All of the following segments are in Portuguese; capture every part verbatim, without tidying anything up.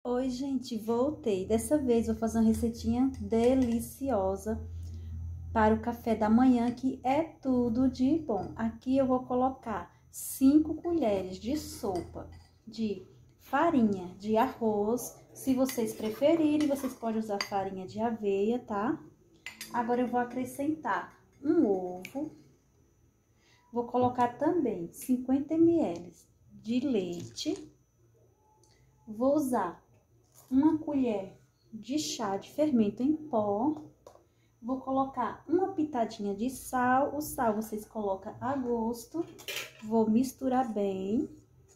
Oi, gente, voltei. Dessa vez vou fazer uma receitinha deliciosa para o café da manhã, que é tudo de bom. Aqui eu vou colocar cinco colheres de sopa de farinha de arroz. Se vocês preferirem, vocês podem usar farinha de aveia, tá? Agora eu vou acrescentar um ovo. Vou colocar também cinquenta mililitros de leite. Vou usar uma colher de chá de fermento em pó. Vou colocar uma pitadinha de sal. O sal vocês colocam a gosto. Vou misturar bem.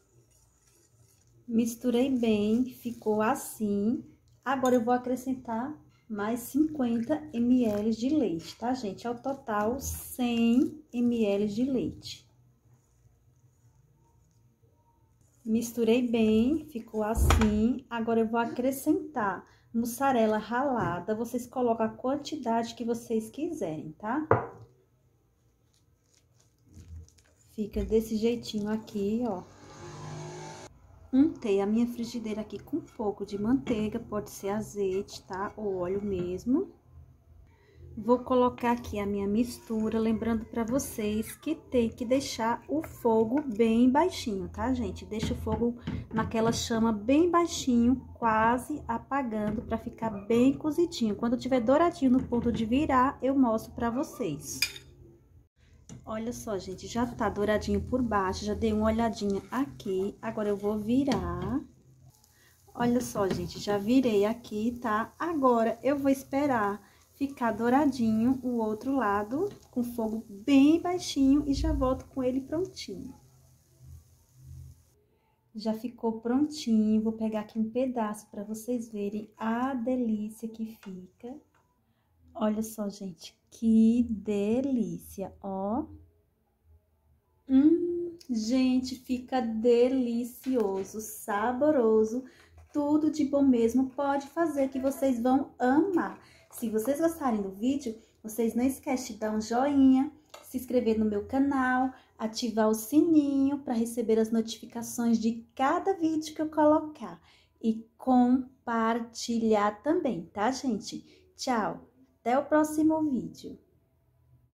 Misturei bem, ficou assim. Agora eu vou acrescentar mais cinquenta mililitros de leite, tá, gente? Ao total, cem mililitros de leite. Misturei bem, ficou assim. Agora eu vou acrescentar mussarela ralada. Vocês colocam a quantidade que vocês quiserem, tá? Fica desse jeitinho aqui, ó. Untei a minha frigideira aqui com um pouco de manteiga, pode ser azeite, tá? Ou óleo mesmo. Vou colocar aqui a minha mistura, lembrando para vocês que tem que deixar o fogo bem baixinho, tá, gente? Deixa o fogo naquela chama bem baixinho, quase apagando, para ficar bem cozidinho. Quando tiver douradinho no ponto de virar, eu mostro para vocês. Olha só, gente, já tá douradinho por baixo, já dei uma olhadinha aqui. Agora eu vou virar. Olha só, gente, já virei aqui, tá? Agora eu vou esperar ficar douradinho o outro lado, com fogo bem baixinho, e já volto com ele prontinho. Já ficou prontinho, vou pegar aqui um pedaço para vocês verem a delícia que fica. Olha só, gente, que delícia, ó. Hum, gente, fica delicioso, saboroso, tudo de bom mesmo. Pode fazer que vocês vão amar. Se vocês gostarem do vídeo, vocês não esquecem de dar um joinha, se inscrever no meu canal, ativar o sininho para receber as notificações de cada vídeo que eu colocar. E compartilhar também, tá, gente? Tchau, até o próximo vídeo.